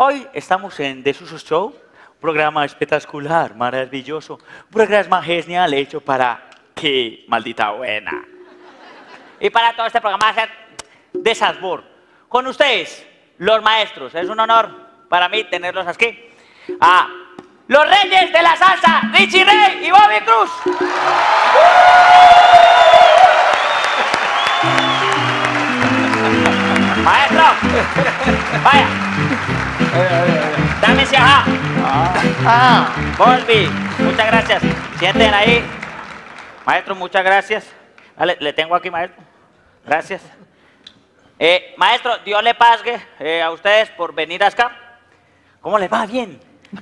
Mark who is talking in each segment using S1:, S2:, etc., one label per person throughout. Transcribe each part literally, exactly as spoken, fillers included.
S1: Hoy estamos en Desuso Show, un programa espectacular, maravilloso, un programa genial hecho para ¡qué maldita buena! Y para todo este programa va a ser de sabor. Con ustedes, los maestros, es un honor para mí tenerlos aquí. A los reyes de la salsa, Richie Ray y Bobby Cruz. Maestro, vaya. Dame ese ajá. Ah, Bobby, muchas gracias. Sienten ahí. Maestro, muchas gracias. Dale, le tengo aquí, maestro. Gracias. Eh, maestro, Dios le pague eh, a ustedes por venir acá. ¿Cómo les va? Bien.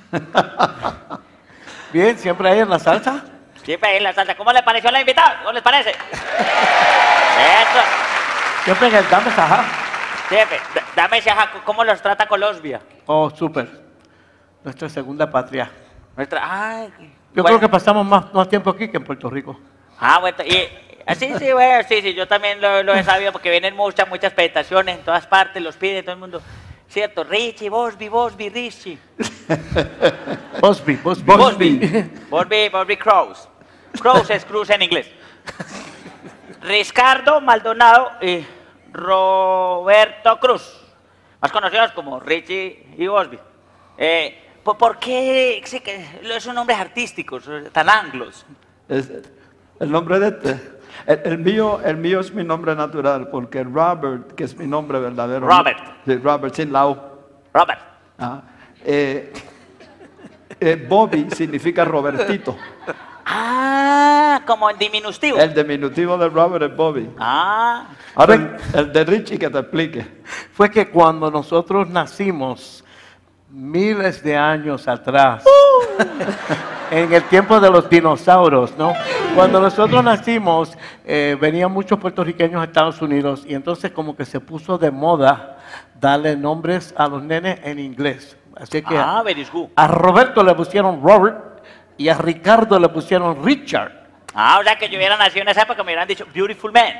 S2: Bien, siempre ahí en la salsa.
S1: Siempre ahí en la salsa. ¿Cómo les pareció la invitada? ¿Cómo les parece? Eso.
S2: Siempre en el Dame Sajá.
S1: Siempre. Dame ese ajá. ¿Cómo los trata Colombia?
S2: Oh, súper. Nuestra segunda patria.
S1: Nuestra. Ay.
S2: Yo
S1: bueno.
S2: creo que pasamos más, más tiempo aquí que en Puerto Rico.
S1: Ah, bueno. Y, sí, sí, bueno, sí, sí. Yo también lo, lo he sabido porque vienen muchas, muchas presentaciones en todas partes. Los piden todo el mundo. Cierto, Richie, Bosby, Bosby, Richie.
S2: Bosby, Bosby.
S1: Bosby. Bosby, Bosby Cruz. Cruz es Cruz en inglés. Riscardo Maldonado y Roberto Cruz. Más conocidos como Richie y Bosby. Eh, ¿por, ¿Por qué sí, que esos nombres artísticos, tan anglos?
S3: Es el nombre de este. El, el, mío, el mío es mi nombre natural, porque Robert, que es mi nombre verdadero.
S1: Robert.
S3: Sí, Robert, sin la U.
S1: Robert.
S3: Ah, eh, eh, Bobby significa Robertito.
S1: Ah, como en diminutivo.
S3: El diminutivo de Robert es Bobby.
S1: Ah.
S3: Ahora, el, el de Richie, que te explique.
S2: Fue que cuando nosotros nacimos, miles de años atrás, uh. en el tiempo de los dinosaurios, ¿no? Cuando nosotros nacimos, eh, venían muchos puertorriqueños a Estados Unidos y entonces como que se puso de moda darle nombres a los nenes en inglés. Así que
S1: ah, very good.
S2: A Roberto le pusieron Robert y a Ricardo le pusieron Richard.
S1: Ah, o sea que yo hubiera nacido en esa época me hubieran dicho Beautiful Man.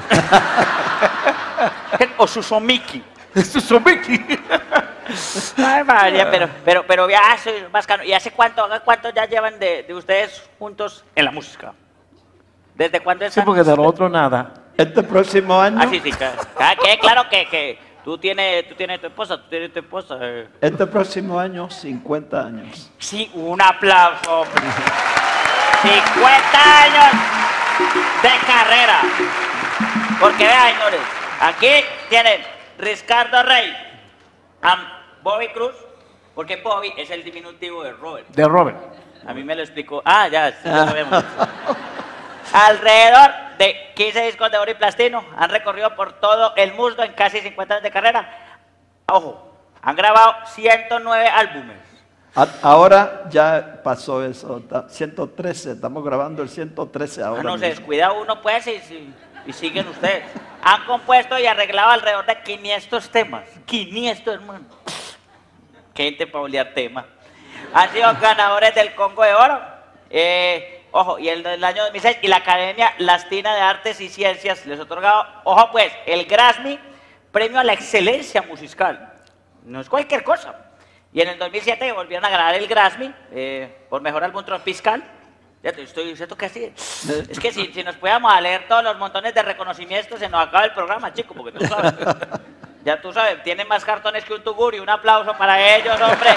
S1: O Susomiki.
S2: Susomiki.
S1: Ay, María, pero, pero, pero ya soy más cano. ¿Y hace cuánto, cuánto ya llevan de, de ustedes juntos en la música? ¿Desde cuándo es?
S2: Sí, porque de lo otro nada.
S3: Este próximo año.
S1: Ah, sí, sí, claro. Que, claro que, que tú tienes, tú tienes tu esposa, tú tienes tu esposa. Eh.
S3: Este próximo año, cincuenta años.
S1: Sí, un aplauso. cincuenta años de carrera. Porque vean, señores, aquí tienen Riscardo Rey, a Bobby Cruz, porque Bobby es el diminutivo de Robert.
S2: De Robert.
S1: A mí me lo explicó. Ah, ya, ya sabemos. Alrededor de quince discos de oro y platino han recorrido por todo el mundo en casi cincuenta años de carrera. Ojo, han grabado ciento nueve álbumes.
S3: Ahora ya pasó eso, ciento trece, estamos grabando el ciento trece ahora.
S1: Ah, no,
S3: mismo.
S1: se descuida uno pues y, y, y siguen ustedes. Han compuesto y arreglado alrededor de quinientos temas. quinientos, hermano. Qué gente para olear temas. Han sido ganadores del Congo de Oro. Eh, ojo, y el del año dos mil seis. Y la Academia Latina de Artes y Ciencias les ha otorgado, ojo pues, el Grammy, premio a la excelencia musical. No es cualquier cosa. Y en el dos mil siete volvieron a ganar el Grammy eh, por mejor álbum tropical. Ya te estoy diciendo que así. Es que si, si nos pudiéramos a leer todos los montones de reconocimientos, se nos acaba el programa, chico, porque tú sabes. Ya tú sabes, tienen más cartones que un tugurio. Un aplauso para ellos, hombre.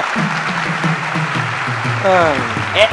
S1: Eh,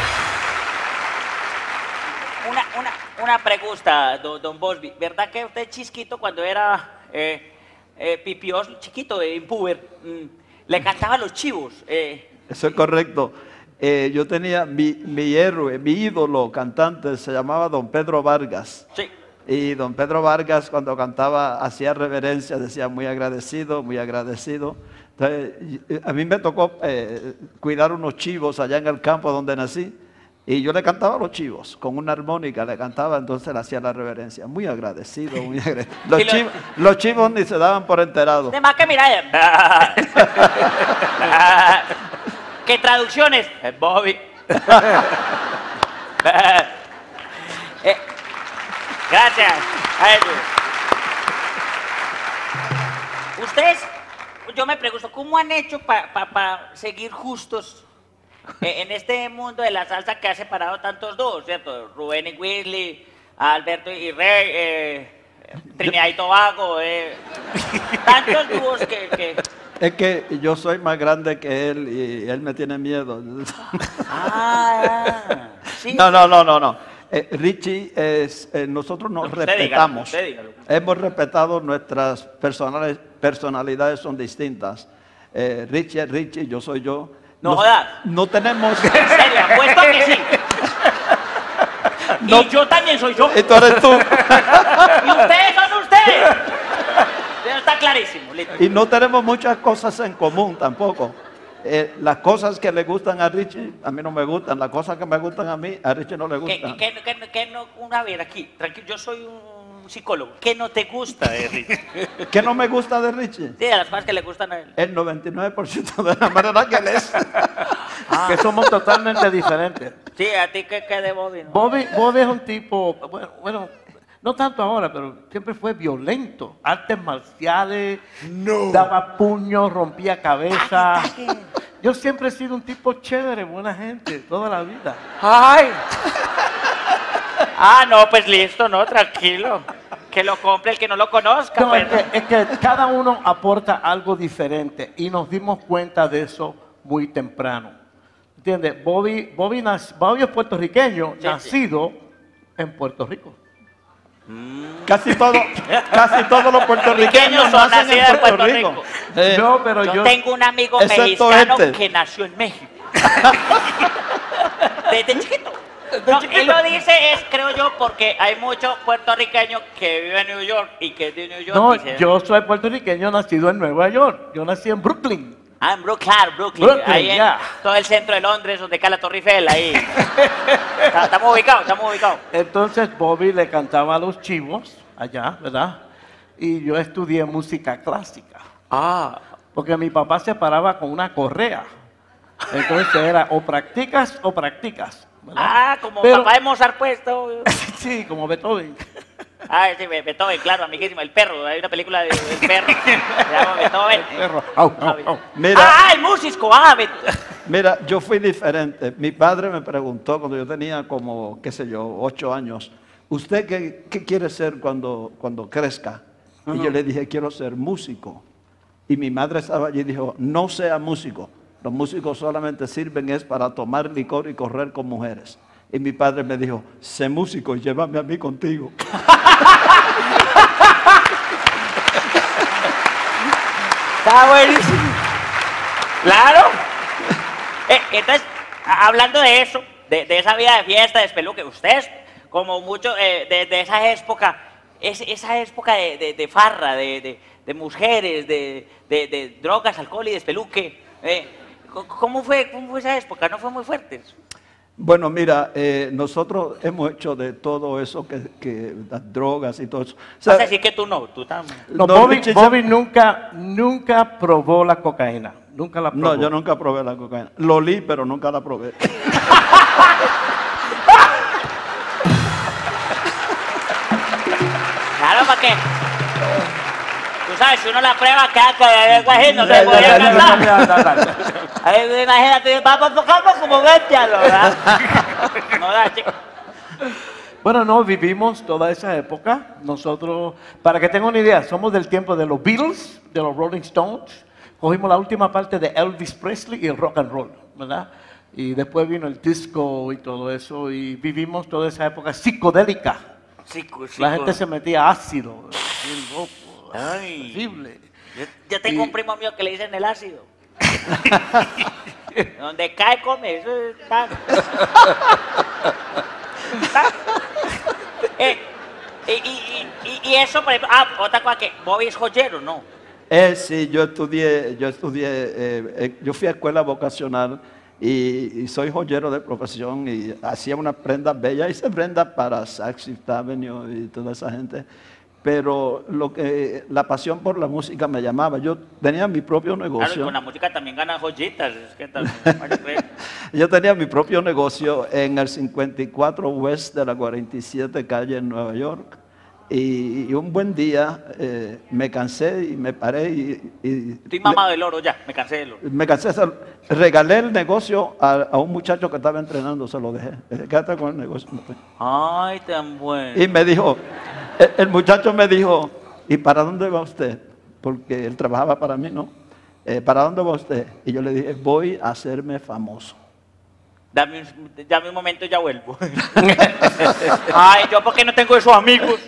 S1: una, una, una pregunta, don, don Bosby. ¿Verdad que usted chiquito, cuando era eh, eh, pipioso, chiquito, eh, puber, mm, le cantaba a los chivos? Eh.
S3: Eso es correcto. Eh, yo tenía mi, mi héroe, mi ídolo cantante, se llamaba don Pedro Vargas.
S1: Sí.
S3: Y don Pedro Vargas cuando cantaba hacía reverencia, decía muy agradecido, muy agradecido. Entonces, a mí me tocó eh, cuidar unos chivos allá en el campo donde nací. Y yo le cantaba a los chivos, con una armónica le cantaba, entonces le hacía la reverencia. Muy agradecido, muy agradecido. Los,
S1: lo...
S3: chivos, los chivos ni se daban por enterados.
S1: De más que mira. ¿Qué traducciones? Eh, Bobby. eh, gracias. A ellos. Ustedes, yo me pregunto, ¿cómo han hecho para pa, pa seguir justos eh, en este mundo de la salsa que ha separado tantos dúos, ¿cierto? Rubén y Wesley, Alberto y Rey, eh, Trinidad y Tobago, eh, tantos dúos que, que...
S3: Es que yo soy más grande que él y él me tiene miedo.
S1: Ah, sí.
S3: No, no, no, no, no. Eh, Richie, es, eh, nosotros nos
S1: Usted
S3: respetamos.
S1: dígalo, usted dígalo.
S3: Hemos respetado nuestras personales, personalidades, son distintas. Eh, Richie es Richie, yo soy yo.
S1: No
S3: Nos-
S1: jodas.
S3: No tenemos...
S1: En serio, apuesto a que sí.
S3: No.
S1: Y yo también soy yo.
S3: Y tú eres tú.
S1: Y ustedes son ustedes. Eso está clarísimo, listo.
S3: Y no tenemos muchas cosas en común tampoco. Eh, las cosas que le gustan a Richie, a mí no me gustan. Las cosas que me gustan a mí, a Richie no le
S1: ¿Qué,
S3: gustan.
S1: qué, qué, qué- qué no, una vez aquí, tranquilo, yo soy un psicólogo. ¿Qué no te gusta de Richie?
S3: ¿Qué no me gusta de Richie?
S1: Sí, de las cosas que le gustan a él.
S3: El noventa y nueve por ciento de la manera que él es.
S2: Que somos totalmente diferentes.
S1: Sí, a ti qué, qué de Bobby, ¿no?
S2: Bobby, Bobby es un tipo, bueno, bueno, no tanto ahora, pero siempre fue violento. Artes marciales, daba puños, rompía cabeza. Yo siempre he sido un tipo chévere, buena gente, toda la vida.
S1: ¡Ay! Ah, no, pues listo, no, tranquilo. Que lo compre el que no lo conozca.
S2: No,
S1: pues.
S2: es, que, es que cada uno aporta algo diferente y nos dimos cuenta de eso muy temprano. ¿Entiendes? Bobby, Bobby, nac- Bobby es puertorriqueño,
S1: Sí,
S2: nacido en Puerto Rico.
S3: Casi todo, casi todos los puertorriqueños
S1: Pequeños son
S3: nacen en
S1: nacidos en
S3: Puerto,
S1: Puerto
S3: Rico.
S1: Rico.
S3: Eh,
S2: No, pero
S1: Yo,
S2: yo...
S1: tengo un amigo
S3: Excepto
S1: mexicano
S3: este.
S1: que nació en México. Desde chiquito. No, él lo dice es, creo yo, porque hay muchos puertorriqueños que viven en New York y que de New York
S2: No,
S1: dicen,
S2: yo soy puertorriqueño nacido en Nueva York. Yo nací en Brooklyn.
S1: ah, en Brooklyn, claro, Brooklyn,
S2: Brooklyn,
S1: ahí en
S2: ya.
S1: todo el centro de Londres, donde cae la Torre Eiffel, ahí. Está- Estamos ubicados, estamos ubicados.
S2: Entonces Bobby le cantaba a los chivos allá, ¿verdad? Y yo estudié música clásica.
S1: Ah.
S2: Porque mi papá se paraba con una correa. Entonces era o practicas o practicas. ¿verdad?
S1: Ah, como
S2: Pero-
S1: papá de Mozart puesto.
S2: Sí, como Beethoven.
S1: Ah, sí, Beethoven, claro, amiguísimo, el perro, hay una película de- del perro, se llama Beethoven.
S2: Perro. Au, au, au.
S3: Mira,
S1: Ah, el músico, ah, Bet-
S3: mira, yo fui diferente. Mi padre me preguntó cuando yo tenía como, qué sé yo, ocho años, ¿usted qué, qué quiere ser cuando, cuando crezca? Y yo le dije, quiero ser músico. Y mi madre estaba allí y dijo, no sea músico. Los músicos solamente sirven es para tomar licor y correr con mujeres. Y mi padre me dijo, sé músico y llévame a mí contigo.
S1: Está buenísimo. Claro. Eh, entonces, a- hablando de eso, de, de esa vida de fiesta, de espeluque, ustedes, como mucho, eh, de, de esa época, es, esa época de, de- de farra, de, de- de mujeres, de, de- de drogas, alcohol y despeluque, eh, c- ¿cómo fue, ¿cómo fue esa época? ¿No fue muy fuerte?
S3: Bueno, mira, eh, nosotros hemos hecho de todo eso, que, que las drogas y todo eso. O sea,
S1: Vas a decir que tú no, tú también.
S2: No,
S3: No,
S2: Bobby,
S3: Richie,
S2: Bobby nunca, nunca probó la cocaína. Nunca la probó.
S3: no, yo nunca probé la cocaína. Lo olí, pero nunca la probé.
S1: Claro, ¿para qué? Tú sabes, si uno la prueba, queda que de lengua así, no se
S3: Ya,
S1: puede
S3: ya, ya,
S1: cantar. Ahí, imagínate, vamos tocando como bestias, ¿verdad? No da, chico.
S2: Bueno, no, vivimos toda esa época. Nosotros, para que tengan una idea, somos del tiempo de los Beatles, de los Rolling Stones. Cogimos la última parte de Elvis Presley y el rock and roll, ¿verdad? Y después vino el disco y todo eso. Y vivimos toda esa época psicodélica.
S1: Chico, chico.
S2: La gente se metía ácido. bien loco,
S1: Ay.
S2: horrible.
S1: Yo, yo tengo
S2: Y-
S1: un primo mío que le dicen el ácido. Donde cae, come. Eso está. Está. Eh, y, y, y, y eso, por ejemplo, ah, otra cosa que Bobby es joyero, ¿no?
S3: Eh, sí, yo estudié, yo estudié, eh, eh, yo fui a escuela vocacional y, y soy joyero de profesión y hacía unas prendas bellas, hice prendas para Saks Fifth Avenue y toda esa gente, pero lo que, la pasión por la música me llamaba. Yo tenía mi propio
S1: Claro, y
S3: negocio.
S1: con la música también ganan joyitas. Es que también, vaya a creer.
S3: Yo tenía mi propio negocio en el cincuenta y cuatro West de la cuarenta y siete calle en Nueva York Y, y un buen día eh, me cansé y me paré y, y
S1: Estoy mamado del oro ya, me cansé del oro.
S3: me cansé, se- regalé el negocio a, a un muchacho que estaba entrenando, se lo dejé. Le dije, quédate con el negocio. me fui.
S1: Ay, tan bueno.
S3: Y me dijo, el, el muchacho me dijo, ¿y para dónde va usted? Porque él trabajaba para mí, ¿no? Eh, ¿Para dónde va usted? Y yo le dije, voy a hacerme famoso.
S1: Dame un, dame un momento y ya vuelvo. Ay, yo porque no tengo esos amigos.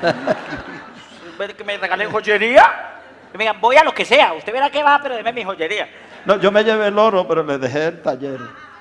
S1: Que me regalen joyería. Que me digan, voy a lo que sea. Usted verá que va, pero deme mi joyería.
S3: No, yo me llevé el oro, pero le dejé el taller.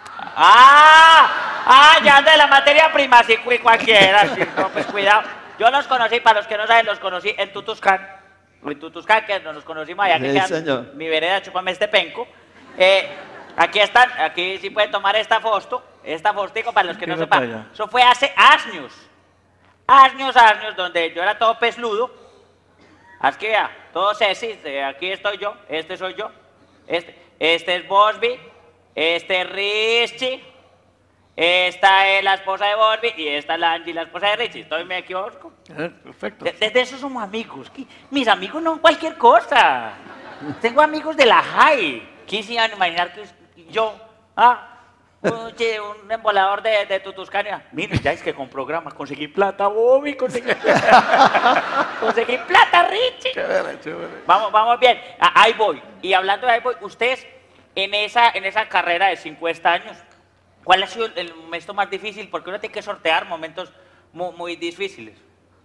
S1: Ah, ah, ya de la materia prima, sí, cu- cualquiera. Sí, no, pues cuidado. Yo los conocí, para los que no saben, los conocí en Tutuscán. En Tutuscán, que nos conocimos allá, que
S3: Sí,
S1: queda
S3: señor.
S1: mi vereda, chúpame este penco. Eh, aquí están, aquí sí pueden tomar esta foto, esta fostico, para los que no
S2: Mira
S1: sepan.
S2: para allá.
S1: Eso fue hace años, años, años, donde yo era todo pesludo. Aquí vea, todo Ceci, eh, aquí estoy yo, este soy yo, este, este es Bosby, este es Richie, esta es la esposa de Bosby y esta es la Angie, la esposa de Richie. ¿Estoy me equivoco?
S2: Eh, Perfecto.
S1: De- Desde eso somos amigos. ¿Qué? Mis amigos no cualquier cosa. Tengo amigos de la high. ¿Quién se iba a imaginar que yo, ah, un, che, un embolador de, de Tutuscania? Mire, ya es que con programas conseguí plata, Bobby, conseguí, conseguí plata, Richie.
S2: Chévere, chévere.
S1: Vamos, vamos bien. Ah, ahí voy. Y hablando de ahí voy, ustedes en esa, en esa carrera de cincuenta años, ¿cuál ha sido el, el momento más difícil? Porque uno tiene que sortear momentos muy, muy difíciles.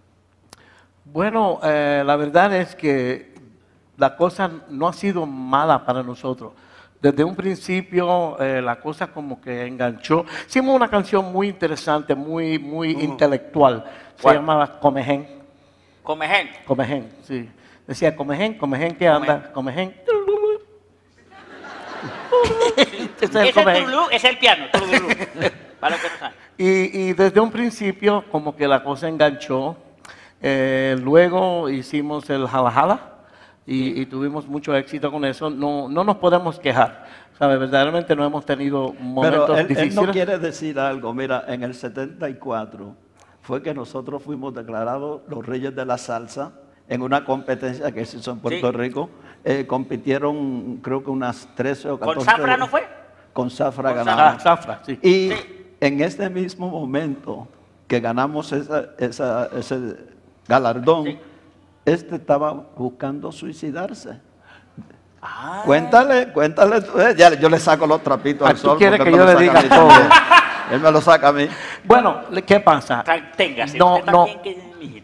S2: Bueno, eh, la verdad es que la cosa no ha sido mala para nosotros. Desde un principio eh, la cosa como que enganchó. Hicimos una canción muy interesante, muy, muy intelectual. Se
S1: ¿Cuál?
S2: llamaba Comején.
S1: Comején.
S2: Comején, sí. Decía Comején, Comején que anda, Comején. Ese es el
S1: Ese
S2: Comején.
S1: turulú es el piano, turulú. Para los que no saben.
S2: Y, y desde un principio como que la cosa enganchó. Eh, luego hicimos el Jala Jala y, y tuvimos mucho éxito con eso. No, no nos podemos quejar, ¿sabe? Verdaderamente no hemos tenido momentos
S3: Pero él, él
S2: difíciles.
S3: no quiere decir algo. Mira, en el setenta y cuatro fue que nosotros fuimos declarados los reyes de la salsa en una competencia que se hizo en Puerto
S1: Sí.
S3: Rico. Eh, compitieron creo que unas trece o catorce.
S1: ¿Con Zafra no fue?
S3: Con Zafra
S1: Con
S3: ganamos.
S2: Ah, Zafra, sí.
S3: Y
S1: Sí.
S3: en este mismo momento que ganamos esa- esa- ese galardón,
S1: Sí.
S3: este estaba buscando suicidarse.
S1: Ah.
S3: Cuéntale, cuéntale. tú, eh, ya, yo le saco los trapitos
S2: Ah,
S3: al
S2: ¿tú
S3: sol.
S2: quieres
S3: porque
S2: que
S3: él me
S2: yo
S3: lo
S2: le
S3: saca a
S2: diga
S3: mí
S2: todo?
S3: también. Él me lo saca a mí.
S2: Bueno, ¿qué pasa?
S1: Tra- Téngase,
S2: No,
S1: usted
S2: no.
S1: también, que- mijito.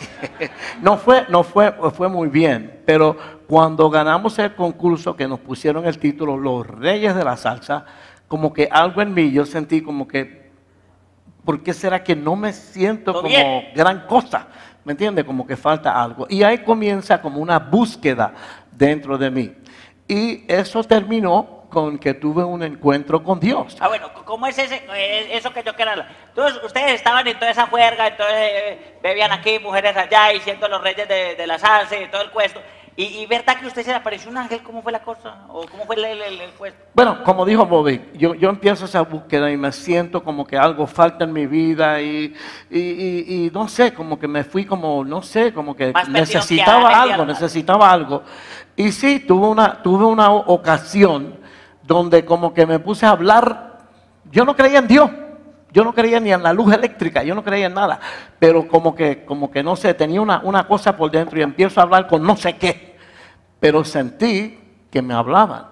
S2: No fue, no fue, fue muy bien, pero cuando ganamos el concurso que nos pusieron el título Los Reyes de la Salsa, como que algo en mí yo sentí como que, ¿por qué será que no me siento
S1: Todo
S2: como
S1: bien.
S2: gran cosa? ¿Me entiende? Como que falta algo. Y ahí comienza como una búsqueda dentro de mí. Y eso terminó con que tuve un encuentro con Dios.
S1: Ah, bueno, ¿cómo es ese, eh, eso que yo quiero hablar? Entonces, ustedes estaban en toda esa juerga, entonces eh, bebían aquí, mujeres allá, y siendo los reyes de, de la salsa y todo el cuento. Y, y verdad que a usted se le apareció un ángel, ¿cómo fue la cosa? ¿O cómo fue el, el, el, el cuento?
S2: Bueno, como dijo Bobby, yo, yo empiezo esa búsqueda y me siento como que algo falta en mi vida y, y, y- y no sé, como que me fui como, no sé, como que
S1: Más perdido que
S2: necesitaba
S1: Adán,
S2: algo,
S1: Adán.
S2: necesitaba algo. Y sí, tuve una, tuve una o- ocasión donde como que me puse a hablar, yo no creía en Dios. Yo no creía ni en la luz eléctrica, yo no creía en nada, pero como que, como que no sé, tenía una, una cosa por dentro y empiezo a hablar con no sé qué, pero sentí que me hablaban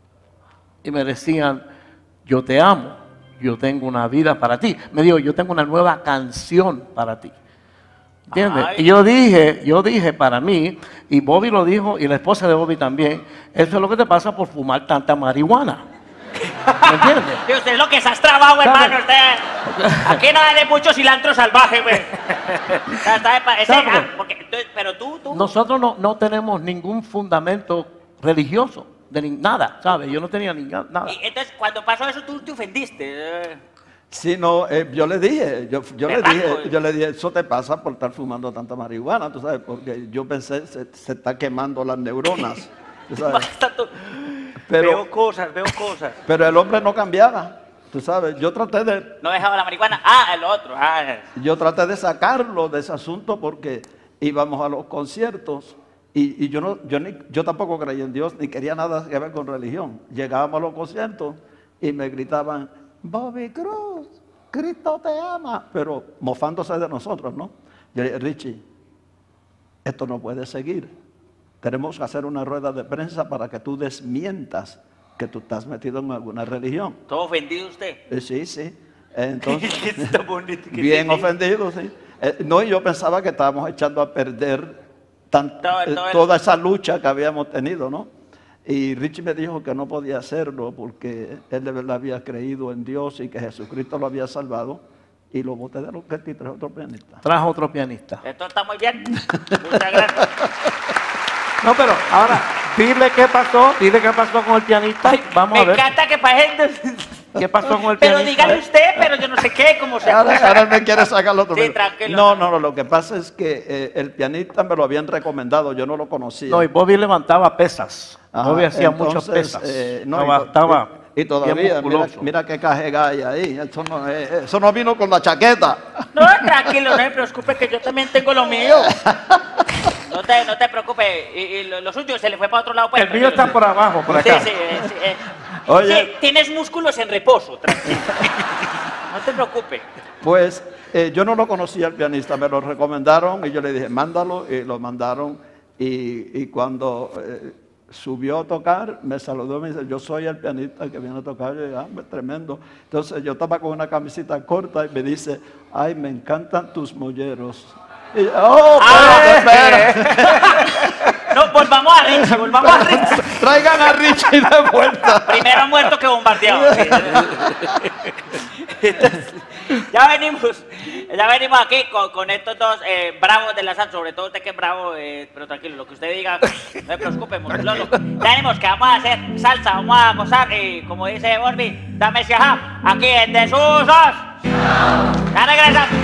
S2: y me decían, yo te amo, yo tengo una vida para ti. Me dijo, yo tengo una nueva canción para ti. ¿Entiendes?
S1: Ay.
S2: Y yo dije, yo dije para mí, y Bobby lo dijo, y la esposa de Bobby también, eso es lo que te pasa por fumar tanta marihuana. ¿Me entiendes?
S1: Y usted es lo que se has trabado,
S2: ¿Sabe?
S1: hermano. Usted, aquí no hay de mucho cilantro salvaje, güey. O sea, está de pa- ese-
S2: ¿Sabe?
S1: ah, porque, entonces, pero tú, tú.
S2: Nosotros no, no tenemos ningún fundamento religioso, de ni- nada, ¿sabes? Yo no tenía ni nada.
S1: Y entonces, cuando pasó eso, tú te ofendiste. eh.
S3: Sí, no, eh, yo le dije, yo, yo le
S1: Berraco,
S3: dije,
S1: eh.
S3: yo le dije, eso te pasa por estar fumando tanta marihuana, tú sabes, porque yo pensé, se, se está quemando las neuronas, tú sabes.
S1: Basta tú.
S3: Pero,
S1: Veo cosas, veo cosas.
S3: pero el hombre no cambiaba. Tú sabes, yo traté de,
S1: No dejaba la marihuana. Ah, el otro. Ah.
S3: yo traté de sacarlo de ese asunto porque íbamos a los conciertos y, y yo, no, yo, ni, yo tampoco creía en Dios ni quería nada que ver con religión. Llegábamos a los conciertos y me gritaban, Bobby Cruz, Cristo te ama, pero mofándose de nosotros, ¿no? Yo le dije, Richie, esto no puede seguir. Tenemos que hacer una rueda de prensa para que tú desmientas que tú estás metido en alguna religión.
S1: ¿Todo ofendido usted?
S3: Eh, sí, sí. Entonces,
S1: Está bonito que
S3: bien
S1: sí.
S3: ofendido, sí. Eh, no, y yo pensaba que estábamos echando a perder tan-
S1: Todo-
S3: eh,
S1: todo el-
S3: toda esa lucha que habíamos tenido, ¿no? Y Richie me dijo que no podía hacerlo porque él de verdad había creído en Dios y que Jesucristo lo había salvado. Y lo boté de los que y traje otro pianista.
S2: Trajo otro pianista.
S1: Esto está muy bien. Muchas gracias.
S2: No, pero ahora, dile qué pasó, dile qué pasó con el pianista. Vamos
S1: Me
S2: a ver
S1: encanta que para gente...
S2: qué pasó con el
S1: Pero
S2: pianista.
S1: dígale usted, pero yo no sé qué, cómo se
S3: Ahora, ahora él me quiere sacar otro.
S1: Sí,
S3: pero-
S1: tranquilo.
S3: No, no, no, lo que pasa es que eh, el pianista me lo habían recomendado, yo no lo conocía.
S2: No, y Bobby levantaba pesas.
S3: Ajá,
S2: Bobby hacía muchas
S3: entonces,
S2: pesas.
S3: eh, no, y
S2: Estaba-
S3: to-
S2: estaba
S3: y, y todavía,
S2: bien
S3: mira,
S2: musculoso.
S3: mira qué cajega hay ahí. Eso no, eh, eso no vino con la chaqueta.
S1: No, tranquilo, no me preocupe que yo también tengo lo mío. No te, no te preocupes. Y, y lo, lo suyo se le fue para otro lado. Pues,
S2: El mío está por abajo, por
S1: Sí,
S2: acá.
S1: sí, eh, sí, eh.
S3: Oye.
S1: Sí, tienes músculos en reposo, tranquilo. No te preocupes.
S3: Pues eh, yo no lo conocía el pianista, me lo recomendaron y yo le dije, mándalo, y lo mandaron. Y, y cuando eh, subió a tocar, me saludó y me dice, yo soy el pianista que viene a tocar. Yo dije, ah, pues, tremendo. Entonces yo estaba con una camisita corta y me dice, ay, me encantan tus molleros. Y yo, oh,
S1: Ah,
S3: espera, espera.
S1: No, volvamos a Richie, volvamos a Richie.
S3: Traigan a Richie de vuelta.
S1: Primero muerto que bombardeado. Sí. Entonces, ya venimos, ya venimos aquí con, con estos dos eh, bravos de la salsa, sobre todo usted que es bravo, eh, pero tranquilo, lo que usted diga, no se preocupe, musculoso. Ya venimos que vamos a hacer salsa, vamos a gozar y como dice Borby, dame ese ajá, aquí en Desusos. Ya regresamos.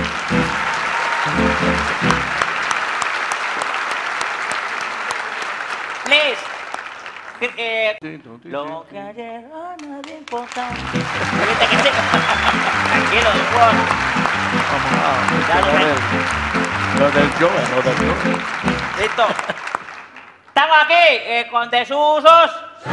S1: Please. Eh, lo que ayer a nadie importa. ¿Viste que sí? Tranquilo, después. Ya lo ven.
S2: Lo del Joe, lo del Joe.
S1: Listo. Estamos aquí eh, con Desusos.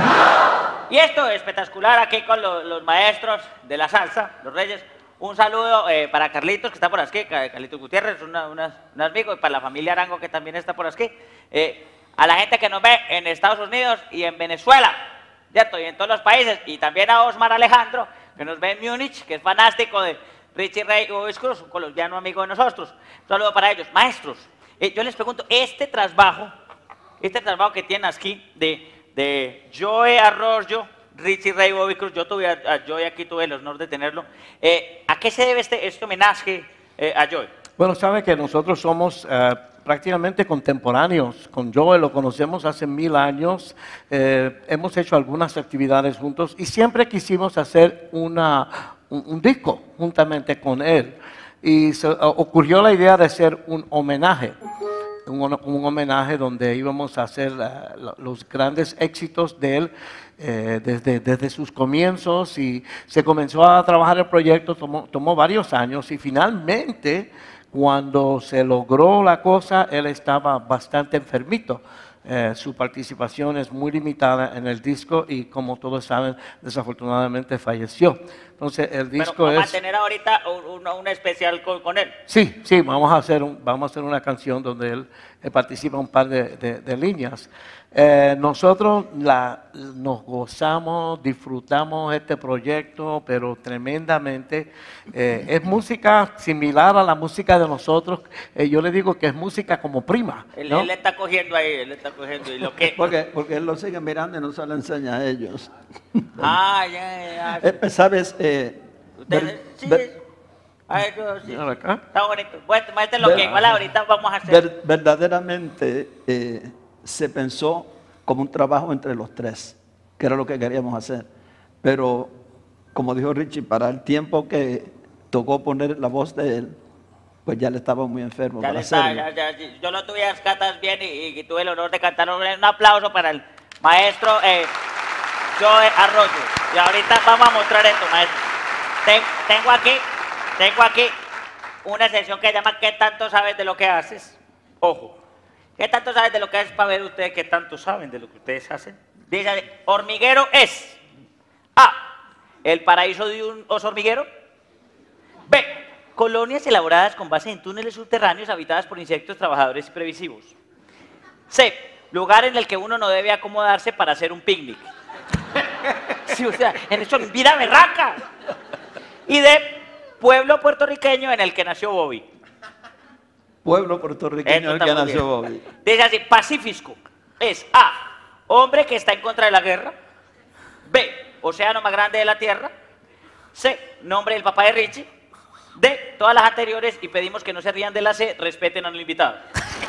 S1: Y esto es espectacular aquí con lo- los maestros de la salsa, los reyes. Un saludo eh, para Carlitos, que está por aquí, Ca- Carlitos Gutiérrez, una, una- un amigo, y para la familia Arango, que también está por aquí. Eh, a la gente que nos ve en Estados Unidos y en Venezuela, ¿cierto? Y en todos los países. Y también a Osmar Alejandro, que nos ve en Múnich, que es fanático de Richie Ray Bobby Cruz, un colombiano amigo de nosotros. Un saludo para ellos. Maestros, eh, yo les pregunto, este trasbajo, este trabajo que tienen aquí de, de Joe Arroyo, Richie Ray Bobby Cruz, yo tuve a, a Joe aquí, tuve el honor de tenerlo. Eh, ¿A qué se debe este, este homenaje eh, a Joe?
S2: Bueno, sabe que nosotros somos eh, prácticamente contemporáneos. Con Joe lo conocemos hace mil años. Eh, hemos hecho algunas actividades juntos y siempre quisimos hacer una, un, un disco juntamente con él. Y se uh, ocurrió la idea de hacer un homenaje. Un, un homenaje donde íbamos a hacer uh, los grandes éxitos de él eh, desde, desde sus comienzos, y se comenzó a trabajar el proyecto, tomó, tomó varios años, y finalmente cuando se logró la cosa, él estaba bastante enfermito. Eh, su participación es muy limitada en el disco y, como todos saben, desafortunadamente falleció. Entonces el disco
S1: Pero vamos
S2: es...
S1: a tener ahorita un, un- un especial con, con él.
S2: Sí, sí, vamos a hacer, un- vamos a hacer una canción donde él, eh, participa un par de, de- de líneas. Eh, nosotros la, nos gozamos, disfrutamos este proyecto, pero tremendamente. Eh, es música similar a la música de nosotros. Eh, yo le digo que es música como prima,
S1: Él,
S2: ¿no?
S1: él le está cogiendo ahí, él le está cogiendo. Y lo que...
S3: Porque, porque él lo sigue mirando y no se lo enseña a ellos.
S1: Ah, ya, ya.
S3: Eh, ¿Sabes? Eh,
S1: Ustedes,
S3: ver-
S1: sí.
S3: ver-
S1: Ay, yo, sí.
S2: Mira acá.
S1: Está bonito. Muestre, muestre lo
S3: Ver-
S1: que igual ahorita vamos a hacer.
S3: ver- verdaderamente eh, se pensó como un trabajo entre los tres, que era lo que queríamos hacer. Pero, como dijo Richie, para el tiempo que tocó poner la voz de él, pues ya le estaba muy enfermo
S1: Ya
S3: para
S1: le está,
S3: hacerlo.
S1: ya, ya, ya. Yo lo tuve a las catas bien y, y tuve el honor de cantar. Un aplauso para el maestro eh, Joe Arroyo. Y ahorita vamos a mostrar esto, maestro. Ten- tengo aquí, tengo aquí una sección que se llama ¿Qué tanto sabes de lo que haces? Ojo, ¿qué tanto sabes de lo que haces para ver ustedes qué tanto saben de lo que ustedes hacen? Dice, hormiguero es A, el paraíso de un oso hormiguero. B, colonias elaboradas con base en túneles subterráneos habitadas por insectos trabajadores y previsivos. C, lugar en el que uno no debe acomodarse para hacer un picnic. Sí, o sea, en eso, vida berraca. Y D, pueblo puertorriqueño en el que nació Bobby.
S3: Pueblo puertorriqueño en el
S1: Esto
S3: que
S1: está muy
S3: nació
S1: bien.
S3: Bobby.
S1: Dice así, Pacífico es A, hombre que está en contra de la guerra. B, océano más grande de la Tierra. C, nombre del papá de Richie. D, todas las anteriores y pedimos que no se rían de la C, respeten al invitado.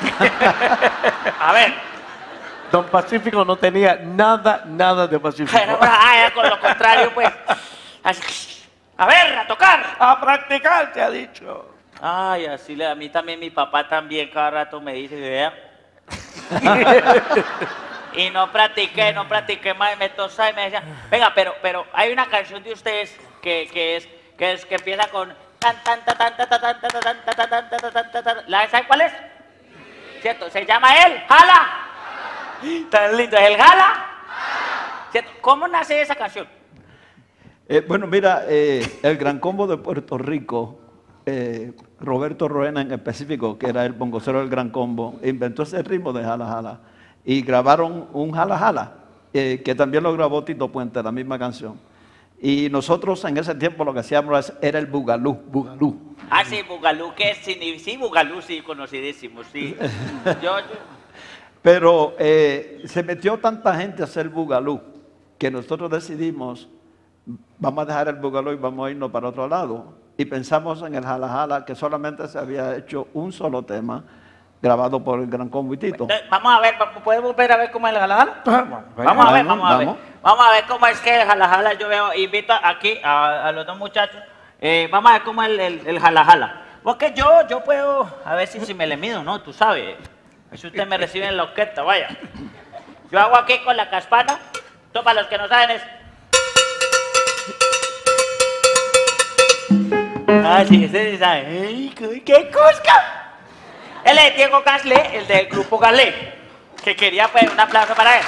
S1: A ver.
S2: Don Pacífico no tenía nada, nada de Pacífico.
S1: Ah, era con lo contrario, pues. Así, a ver, a tocar.
S2: A practicar, te ha dicho.
S1: Ay, así le, a mí también, mi papá también cada rato me dice, vea. Y no practiqué, no practiqué más, me tosa y me decía, venga, pero, pero hay una canción de ustedes que, que es, que es, que empieza con tan tan tan tan tan tan tan tan tan tan tan tan tan tan tan. ¿La sabe cuál es? ¿Cierto? Se llama él, Jala. Tan lindo, es el Jala. ¿Cierto? ¿Cómo nace esa canción?
S3: Eh, bueno, mira, eh, el Gran Combo de Puerto Rico, eh, Roberto Roena en específico, que era el bongocero del Gran Combo, inventó ese ritmo de Jala Jala. Y grabaron un Jala Jala, eh, que también lo grabó Tito Puente, la misma canción. Y nosotros en ese tiempo lo que hacíamos era el bugalú, bugalú.
S1: Ah, sí, bugalú, que es, sí, sí, bugalú, sí, conocidísimo, sí. Yo, yo-
S3: Pero eh, se metió tanta gente a hacer bugalú que nosotros decidimos, vamos a dejar el bugalú y vamos a irnos para otro lado. Y pensamos en el Jala Jala, que solamente se había hecho un solo tema, grabado por el Gran Combo y Tito.
S1: Entonces, vamos a ver, ¿puedes volver a ver cómo es el jalajala? Vamos a ver, vamos a ver.
S3: vamos.
S1: Vamos a ver cómo es que el jalajala, yo veo, invito aquí a, a los dos muchachos, eh, vamos a ver cómo es el, el, el jalajala. Porque yo, yo puedo, a ver si, si me le mido, ¿no? Tú sabes, si usted me recibe en la orquesta, vaya. Yo hago aquí con la caspana, esto para los que no saben es... Ah, sí, ustedes saben. ¡Ay, qué, qué cosca! Él es Diego Gasle, el del grupo Galé, que quería pues un aplauso para él.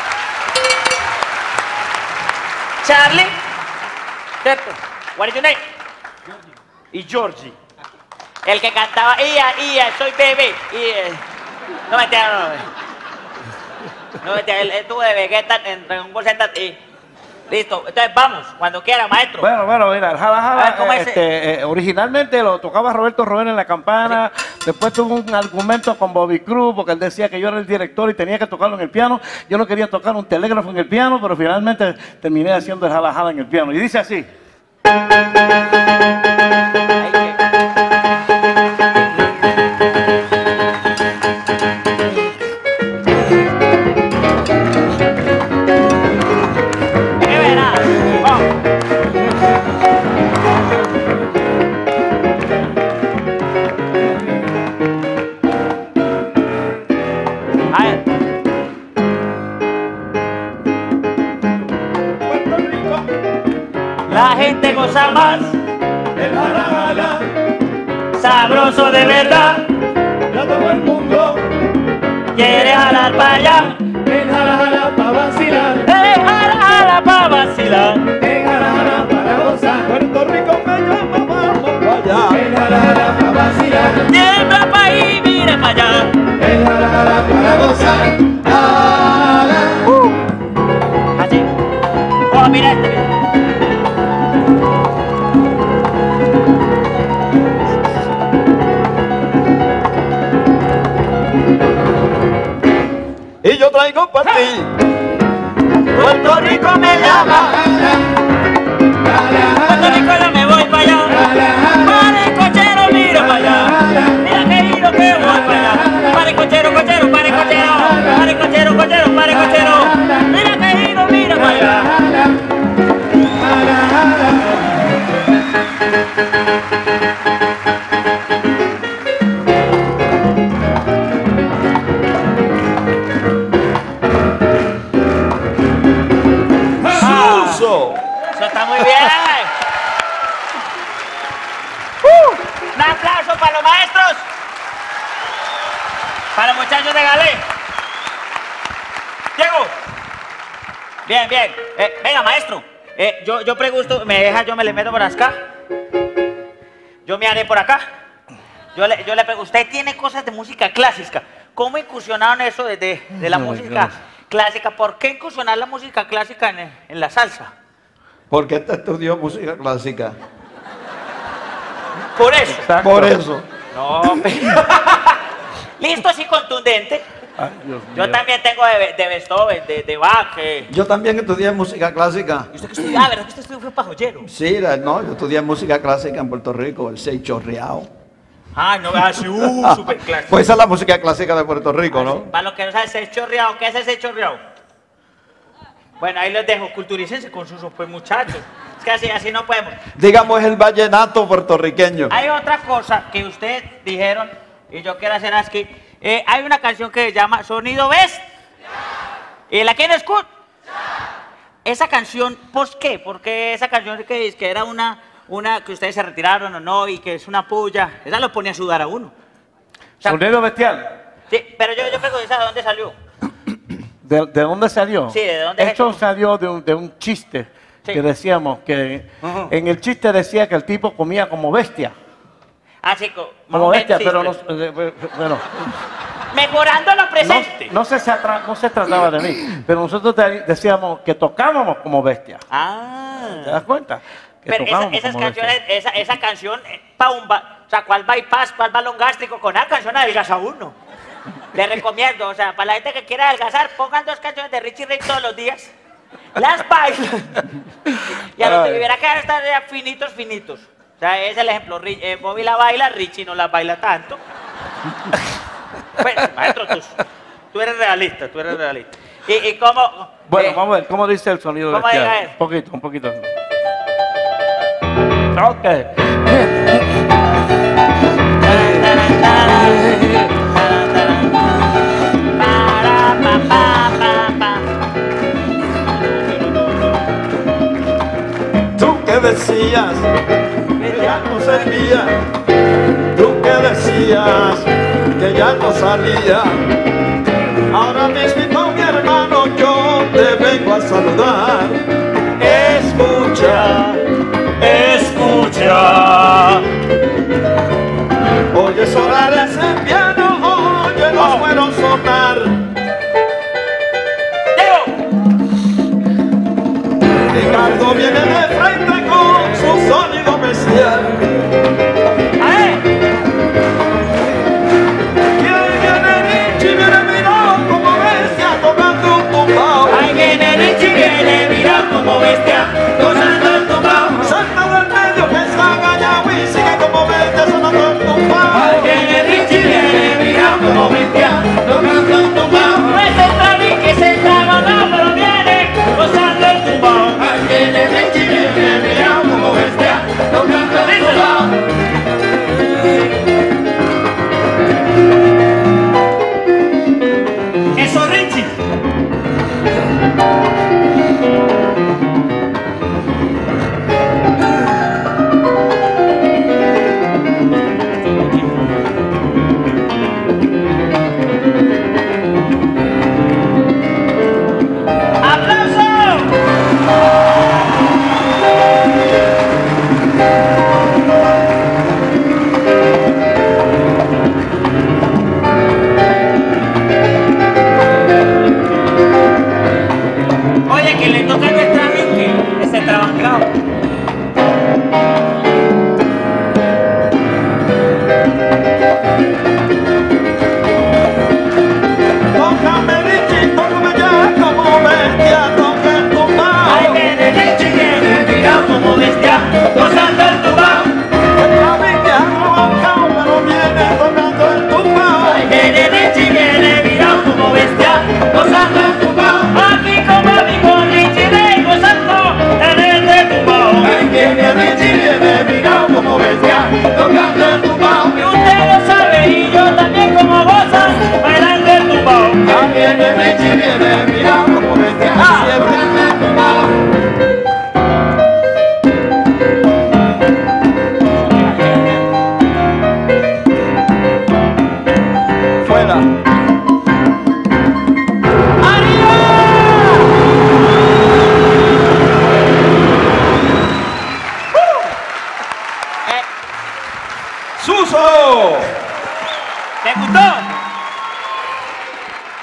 S1: Charlie, ¿cierto? What is your name? Y Georgie. El que cantaba, Ia, Ia, soy bebé. Ia. No me entiendes, no, no. No me entiendes, él estuvo de Vegeta en Dragon Ball Z y... Listo, entonces vamos, cuando quiera, maestro.
S2: Bueno, bueno, mira, el Jala
S1: A
S2: Jala,
S1: ver, ¿cómo
S2: eh,
S1: es
S2: este, eh, originalmente lo tocaba Roberto Roena en la campana, después tuvo un argumento con Bobby Cruz, porque él decía que yo era el director y tenía que tocarlo en el piano. Yo no quería tocar un telégrafo en el piano, pero finalmente terminé haciendo el Jala Jala en el piano. Y dice así.
S1: Ay, qué- ¿Qué verás? Vamos. A ver.
S3: Puerto Rico,
S1: La gente goza más,
S3: el Jala Jala,
S1: sabroso de verdad,
S3: ya todo el mundo,
S1: quiere jalar para allá,
S3: el Jala Jala para vacilar,
S1: eh, jala, jala pa' vacilar.
S3: el Jala Jala para gozar. Puerto Rico me llama, vamos para allá. El Jala Jala para vacilar,
S1: Tiembla pa' ahí, mire pa' allá.
S3: el Jala Jala para gozar. Jala.
S1: Así. Oh, mira este, mira.
S3: Y yo traigo para ti.
S1: Puerto Rico me llama. Puerto Rico yo me voy para allá. Para el cochero, mira para allá. Mira que hilo que voy para allá. Para el cochero, cochero, para el cochero. Para el cochero, cochero, para el cochero. Mira que hilo, mira para allá.
S3: Suso.
S1: Eso está muy bien. los muchachos de Galé. Diego. Bien, bien. Eh, venga, maestro. Eh, yo, yo pregunto, me deja, yo me le meto por acá. Yo me haré por acá. Yo le, yo le pregunto, usted tiene cosas de música clásica. ¿Cómo incursionaron eso de, de, de la
S2: Oh,
S1: música clásica? ¿Por qué incursionar la música clásica en, en la salsa?
S3: ¿Por qué te estudió música clásica?
S1: Por eso.
S2: Exacto.
S3: Por eso.
S1: No, pero... Listo, sí, contundente.
S2: Ay, Dios
S1: Yo
S2: mío.
S1: también tengo de, de Beethoven, de, de Bach. eh.
S3: Yo también estudié música clásica.
S1: ¿Y usted qué estudió? Ah, ¿verdad que usted estudió fue pajoyero?
S3: Sí, la- no, yo estudié música clásica en Puerto Rico, el seis chorreado.
S1: Ah, no, ah, sí, uh, súper clásico.
S3: Pues esa es la música clásica de Puerto Rico, ¿no?
S1: Para los que no saben, seis chorreado, ¿qué es ese chorreado? Bueno, ahí los dejo, culturícense con sus pues muchachos. Es que así, así no podemos.
S3: Digamos el vallenato puertorriqueño.
S1: Hay otra cosa que ustedes dijeron, y yo quiero hacer aquí. Eh, hay una canción que se llama Sonido Best. ¿Y la quieren escuchar? Esa canción, ¿por qué? Porque esa canción que dice que era una, una que ustedes se retiraron o no, y que es una puya, esa lo ponía a sudar a uno. O sea,
S2: Sonido bestial.
S1: sí, pero yo, yo pregunto, ¿de dónde salió?
S2: ¿De, de dónde salió?
S1: Sí, ¿de dónde es
S2: Esto
S1: eso?
S2: salió de un, de un chiste
S1: Sí.
S2: que decíamos que
S1: Ujú.
S2: en el chiste decía que el tipo comía como bestia.
S1: Ah, chico.
S2: Como bestia,
S1: sí,
S2: pero no,
S1: sí.
S2: eh, eh, bueno,
S1: Mejorando lo
S2: no,
S1: presente.
S2: no se, tra- no se trataba de mí, pero nosotros de- decíamos que tocábamos como bestia.
S1: Ah.
S2: ¿Te das cuenta? Que
S1: Pero esa-
S2: tocábamos
S1: esas
S2: como bestia.
S1: canciones, esa, esa canción, eh, pa' un ba- o sea, ¿cuál bypass, cuál balón gástrico? Con esa canción adelgaza uno. Le recomiendo, o sea, para la gente que quiera adelgazar, pongan dos canciones de Richie Ray todos los días. Las bailan. Y a los que
S2: Ay.
S1: viviera que estar ya finitos, finitos. O sea, es el ejemplo. Ri- eh, Bobby la baila, Richie no la baila tanto. Pues, maestro, tú, tú eres realista, tú eres realista. ¿Y, y cómo?
S2: Bueno,
S1: eh,
S2: vamos a ver, ¿cómo dice el sonido
S1: ¿Cómo
S2: bestial?
S1: diga él?
S2: Un poquito, un poquito. Ok.
S1: Para, pa, pa, pa, pa.
S3: Tú que decías que ya no servía, tú que decías que ya no salía. Ahora mismo mi hermano yo te vengo a saludar. Escucha, escucha. Oye sonar ese piano, oye los buenos sonar.
S1: Diego.
S3: Ricardo viene de frente con su sonido bestial.
S1: A ver.
S3: ¿Quién viene Richie? Viene mirado como bestia tocando un tumbao.
S1: Ahí viene Richie, viene, mira como bestia, gozando el tumbao.
S3: Salta del medio que está callado y sigue como bestia sonando el tumbao.
S1: Ahí viene Richie, viene, mira como bestia, tocando el tumbao. No es el Tony que se está ganando, pero viene, gozando el tumbao. Ahí viene Richie, viene, mira como bestia, tocando el tumbao.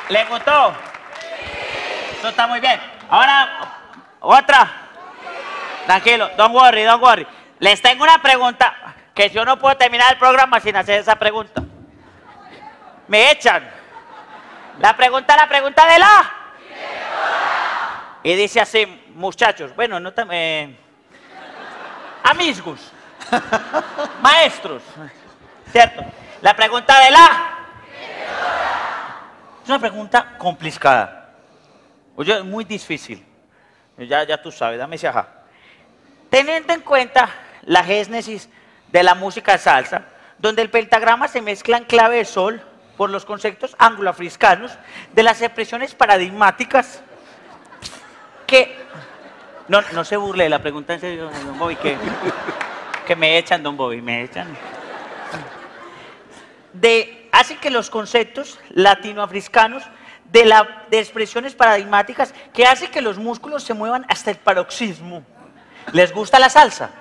S1: ¿Le gustó? Eso está muy bien. Ahora, otra. Tranquilo, don't worry, don't worry. Les tengo una pregunta que yo no puedo terminar el programa sin hacer esa pregunta. Me echan. La pregunta, la pregunta de la... Y dice así, muchachos, bueno, no te... Eh, amigos, maestros, ¿cierto? La pregunta de la... Es una pregunta complicada. Oye, es muy difícil. Ya, ya tú sabes, dame ese ajá. Teniendo en cuenta la génesis de la música salsa, donde el pentagrama se mezcla en clave de sol por los conceptos angloafricanos de las expresiones paradigmáticas que... No, no se burle de la pregunta en serio, don Bobby, que, que me echan, don Bobby, me echan. De, hace que los conceptos latinoafricanos de, la, de expresiones paradigmáticas que hace que los músculos se muevan hasta el paroxismo. ¿Les gusta la salsa?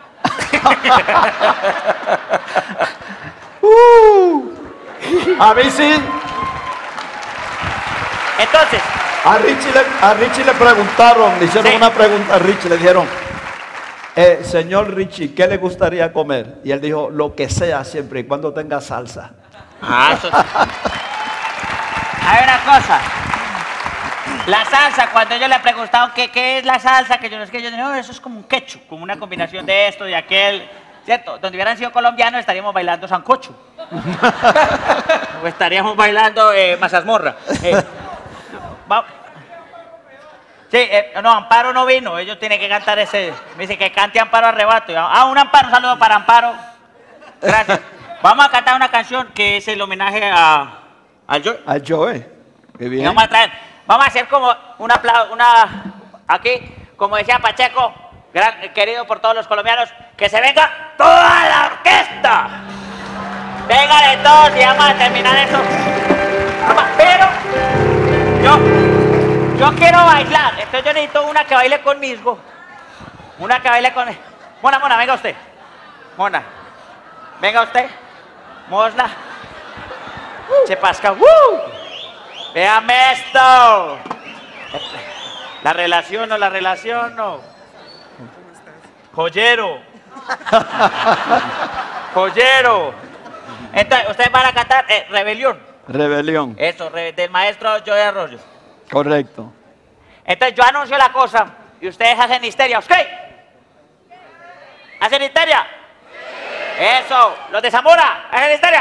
S3: uh, a mí sí.
S1: Entonces...
S3: A Richie le, a Richie le preguntaron, le hicieron sí. una pregunta a Richie, le dijeron, eh, señor Richie, ¿qué le gustaría comer? Y él dijo, lo que sea siempre y cuando tenga salsa.
S1: Ah, eso sí. Hay una cosa. La salsa, cuando ellos le preguntaron qué, qué es la salsa, que yo no es que yo no, eso es como un ketchup, como una combinación de esto y aquel, ¿cierto? Donde hubieran sido colombianos estaríamos bailando sancocho. O estaríamos bailando eh, mazamorra. Eh, va. Sí, eh, no, Amparo no vino, ellos tienen que cantar ese, me dice que cante Amparo Arrebato. Ah, un Amparo, un saludo para Amparo. Gracias. Vamos a cantar una canción que es el homenaje a, a Joe.
S3: A Joe, qué bien.
S1: Y vamos a traer, vamos a hacer como una, una, aquí, como decía Pacheco, gran, querido por todos los colombianos, que se venga toda la orquesta. Venga de todos y vamos a terminar eso. Pero, yo... Yo quiero bailar, entonces yo necesito una que baile conmigo. Una que baile con... Mona, Mona, venga usted. Mona, venga usted. Mosna. Se pasca. ¡Uh! Véame esto. La relación no, la relación no. Joyero. Joyero. Entonces, ustedes van a cantar eh, Rebelión.
S3: Rebelión.
S1: Eso, re, del maestro Joey Arroyo.
S3: Correcto.
S1: Entonces yo anuncio la cosa y ustedes hacen histeria, ¿ok? ¿Hacen histeria? Sí. Eso, los de Zamora, ¿hacen histeria?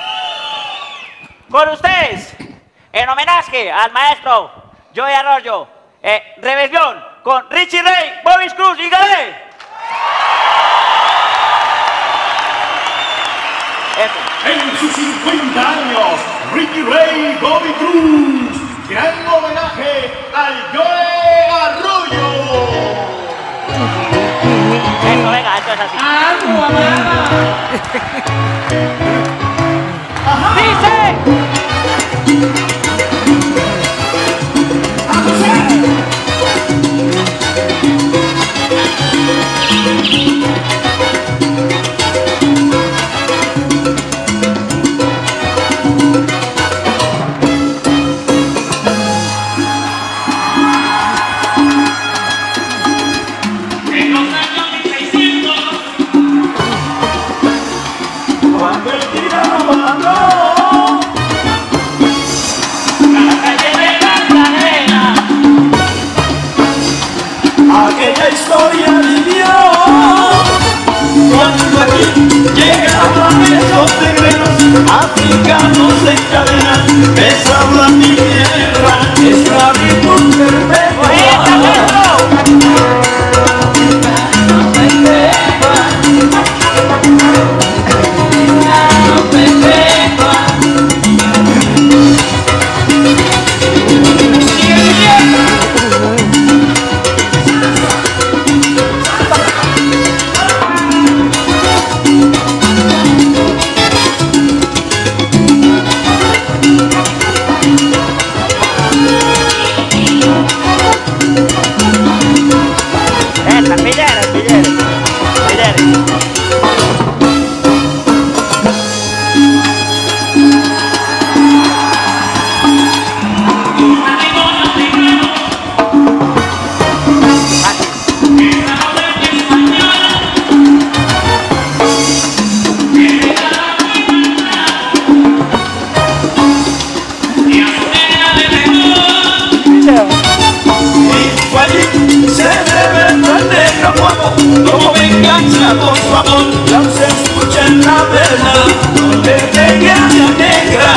S1: Con ustedes, en homenaje al maestro Joey Arroyo, eh, Rebelión, con Richie Ray, Bobby Cruz y Galé. Eso.
S4: En sus cincuenta años, Richie Ray, Bobby Cruz. Gran homenaje al Joey Arroyo.
S1: Eso, venga, esto es así. ¡Dice!
S4: Aquella historia vivió cuando aquí llegaban esos terrenos africanos en cadenas, besaba mi tierra, esclavitud perpetua.
S5: por favor, ya se escucha en la verdad, no le pegue a la negra.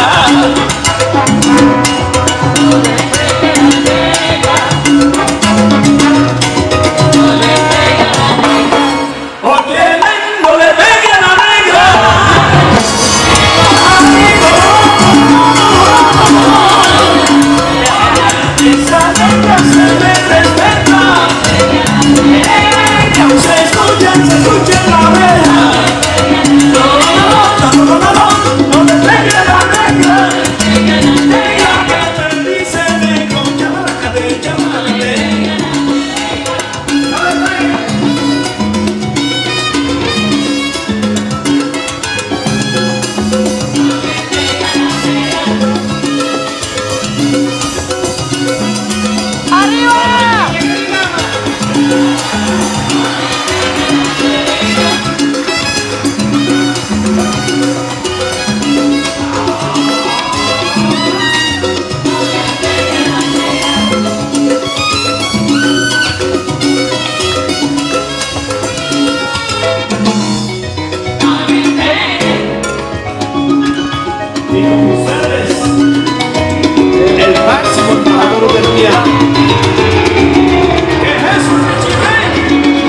S5: Oye, no le pegue a la negra. Esa negra se le respeta. Se escucha, se escucha en la oreja. No, no, no, no, no, no, no le pegue a la negra. Negra que te dice negro, llámate, llámate. No le pegue. Y con ustedes, el máximo trabajador del día, que es un Rey.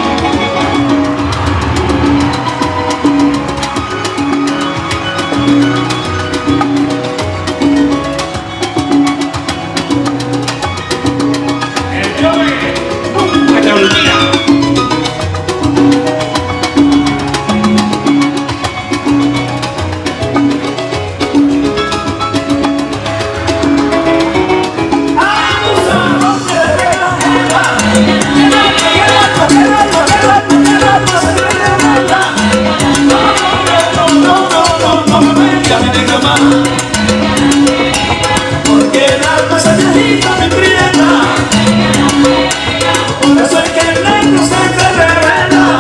S5: El Joey nunca te olvida. Porque el alma se viejita me prieta, por eso es que el negro se te revela.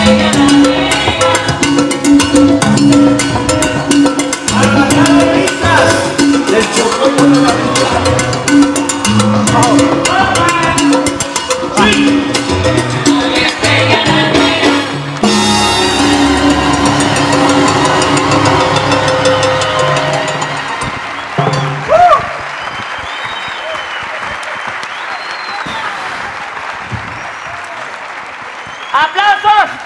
S5: A las cabritas le chocó con la vida.
S1: ¡Aplausos!